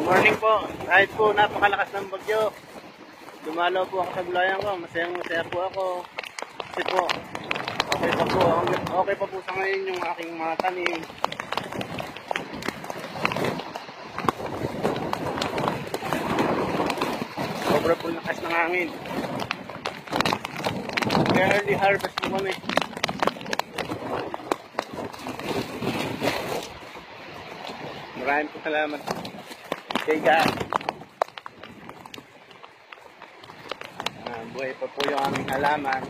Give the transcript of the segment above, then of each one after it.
Morning po. Kahit po napakalakas ng bagyo, dumalaw po ako sa gulayan ko. Masayang-masaya po ako. Kasi po, okay pa po. Okay pa po sa ngayon yung aking mga tanim. Sobra po lakas ng hangin. Kaya early harvest po kami. Maraming po salamat. Okay guys. Buhay pa po yung aming halaman.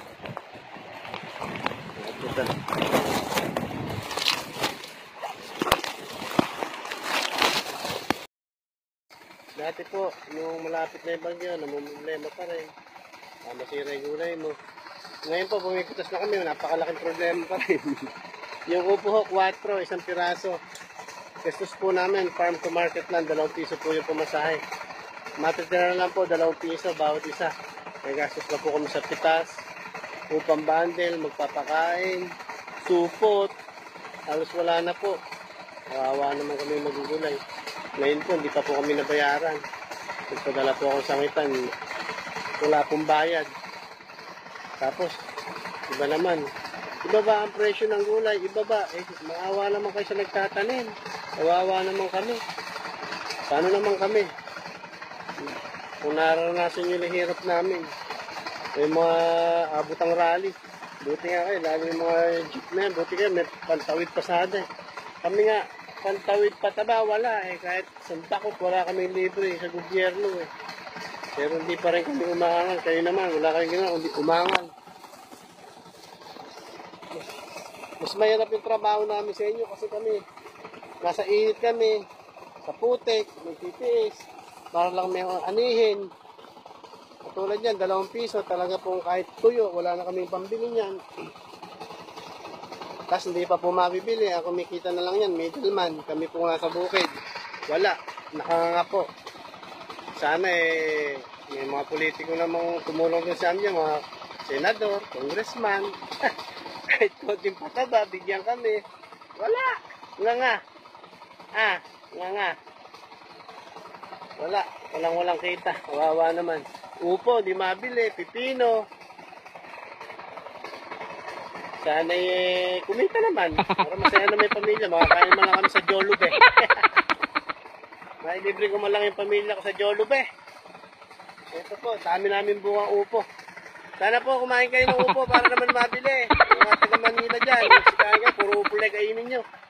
Dati po, yung malapit na yung bagyo, namumblema pa rin. Masira yung gulay mo. Ngayon po, pumipitas na kami, napakalaking problema pa rin. Yung upo ho, 4, isang piraso. Gastos po namin, farm to market lang, 2 piso po yung pumasahe. Matitira na lang po, 2 piso bawat isa. May gastos na po kami sa pitas, upang bundle, magpapakain, supot. Halos wala na po. Kawawa naman kami magugulay. Ngayon po, hindi pa po kami nabayaran. Nagpadala po akong sangitan, wala pong bayad. Tapos, iba naman. Ibaba ang presyo ng gulay, ibaba. Maawa naman kayo sa nagtatanim. Kawawa naman kami. Paano naman kami? Kung naranasan nyo yung hirap namin. Yung mga abutang rally. Buti nga kayo, lalo yung mga jeep na yan. Buti kayo, may pantawid pasada. Kami nga, pantawid pataba, wala eh. Kahit santakot, wala kami libre sa gobyerno eh. Pero hindi pa rin kami umangal. Kayo naman, wala kayong ginawa, hindi umangal. Mas mahirap yung trabaho namin sa inyo kasi kami nasa init kami, sa putik, may titiis, para lang may anihin. Katulad yan, 2 piso, talaga pong kahit tuyo, wala na kaming pambili niyan. Tapos hindi pa po mabibili, ang kumikita na lang yan, middleman, kami po nasa bukid. Wala, nakanganga po. Sana may mga politiko namang tumulong din sa amin, mga senador, congressman. Kahit konting pataba, bigyan kami. Wala, nga. Nga. Walang kita. Kawawa naman. Upo, di mabili. Pipino. Sana kumita naman. Para masaya na may pamilya. Makakain man lang kami sa Jollibee. Mailibre ko man lang yung pamilya ko sa Jollibee. Ito po, dami namin bungang upo. Sana po kumain kayo ng upo para naman mabili. Yung mga taga Manila dyan. Yung sikain kayo, puro upo lang kainin nyo.